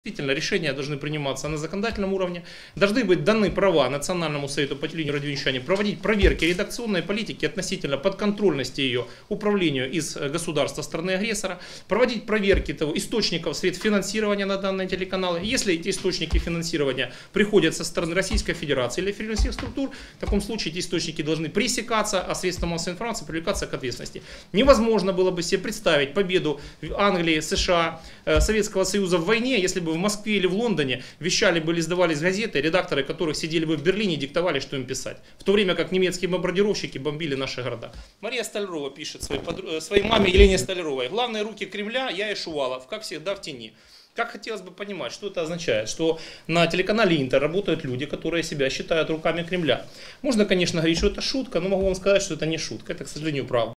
Действительно, решения должны приниматься на законодательном уровне, должны быть даны права Национальному совету по телевидению и радиовещанию проводить проверки редакционной политики относительно подконтрольности ее управлению из государства страны-агрессора, проводить проверки источников средств финансирования на данные телеканалы. Если эти источники финансирования приходят со стороны Российской Федерации или финансовых структур, в таком случае эти источники должны пресекаться, а средства массовой информации привлекаться к ответственности. Невозможно было бы себе представить победу Англии, США, Советского Союза в войне, если бы в Москве или в Лондоне вещали бы или сдавались газеты, редакторы которых сидели бы в Берлине и диктовали, что им писать. В то время как немецкие бомбардировщики бомбили наши города. Мария Столярова пишет своей маме Елене Столяровой: главные руки Кремля, я и Шувалов, как всегда в тени. Как хотелось бы понимать, что это означает, что на телеканале Интер работают люди, которые себя считают руками Кремля. Можно, конечно, говорить, что это шутка, но могу вам сказать, что это не шутка, это, к сожалению, правда.